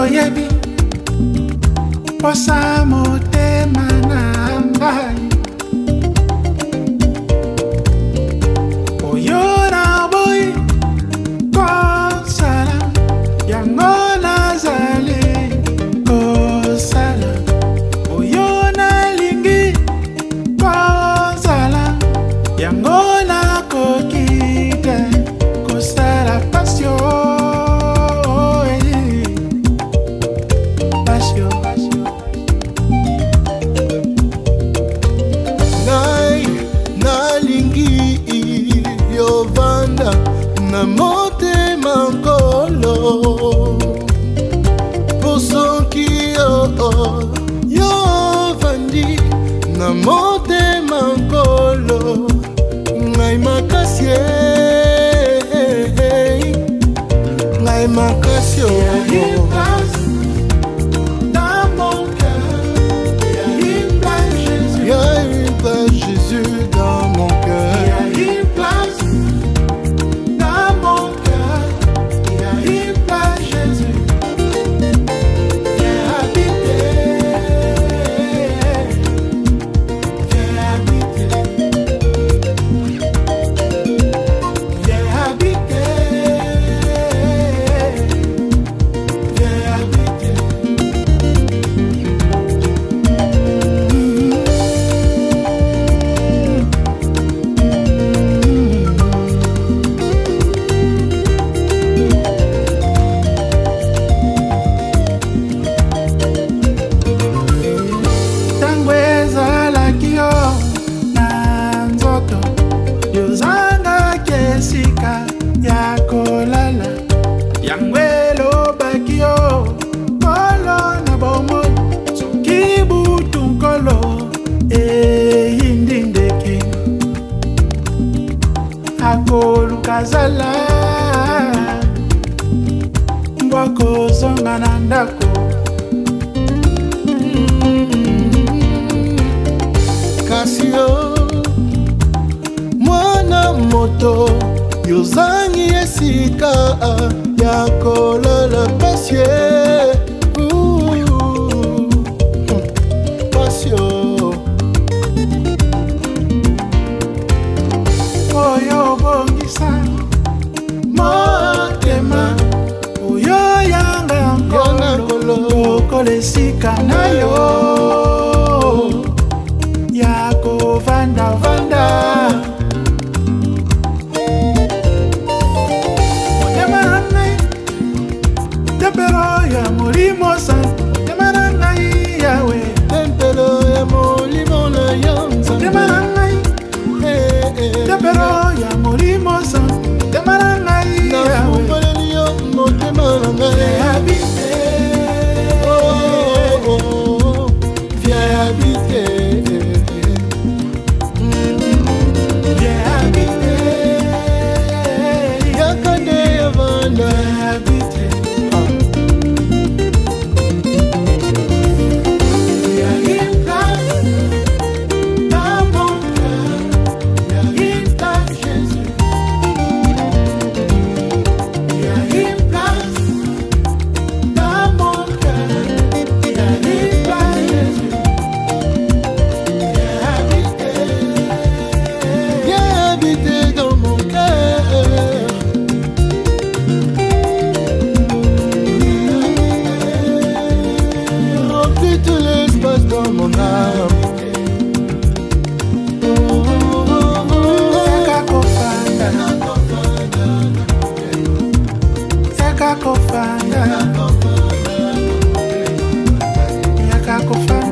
yebi posa motema na ngai oyora boy kosala yango nazali kosala oyona lingi kosala yango nakoki te kosala passion. Na motema nkolo posoki yo vandi na motema nkolo ngai makasi Jésus dans mon cœur. Yakolala yangwelo bakio kolo na bomo sokibutu kolo indindeke akolu kazala ngwako zonga na ndako kasio mwana moto yozangi esika ya kolala passion oyo bongisa motema oyo yanga nkolo kolesika na yo ya kovanda vanda. Tempero ya molimo santo, temanangai yawe. Tempero ya molimo na yanza, temanangai. Tempero ya molimo santo, temanangai yawe. Na fumbale yo mo temanangai. Habite, viens habiter. Viens habiter. Yakande yavana. Yakakofanda